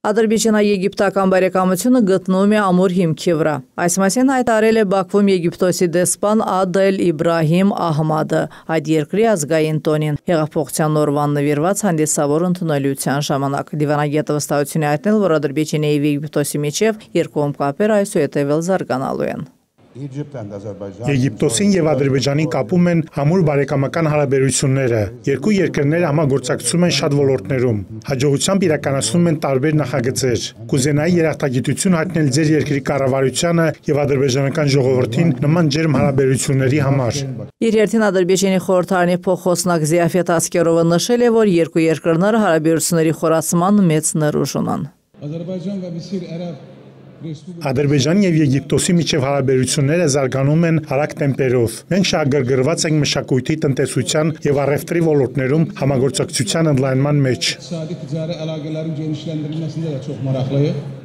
Ադրբեջանա-եգիպտական բարեկամությունը գտնվում է ամուր հիմքի վրա։ Այս մասին հայտարարել է Բաքվում Եգիպտոսի դեսպան Ադել Իբրահիմ Ահմադը այդ երկրի ազգային տոնին հեղափոխության օրվան նվիրված հանդիսավոր ընդունելության ժամանակ։ Դիվանագետը վստահություն է հայտնել, որ Ադրբեջանի և Եգիպտոսի միջև երկկողմ կապեր այսուհետև զարգանալու են։ Եգիպտոսին և Ադրբեջանին կապում են ամուր բարեկամական հարաբերությունները։ Երկու երկրները համագործակցում են շատ ոլորտներում։ Հաջողությամբ իրականացնում են տարբեր նախագծեր։ Կուզենայի երախտագիտություն հայտնել ձեր երկրի կառավարությանը և ադրբեջանական ժողովրդին նման ջերմ հարաբերությունների համար։ Իր հերթին Ադրբեջանի խորհրդարանի փոխխոսնակ Զիաֆետ Ասկերովը նշել է, որ երկու երկրները հարաբերությունների խորացման մեծ ներուժ ունեն։ Ադրբեջանի և Եգիպտոսի միջև հարաբերությունները զարգանում են արագ տեմպերով։ Մենք շահագրգռված ենք մշակույթի, տնտեսության և առևտրի ոլորտներում համագործակցության ընդլայնման մեջ։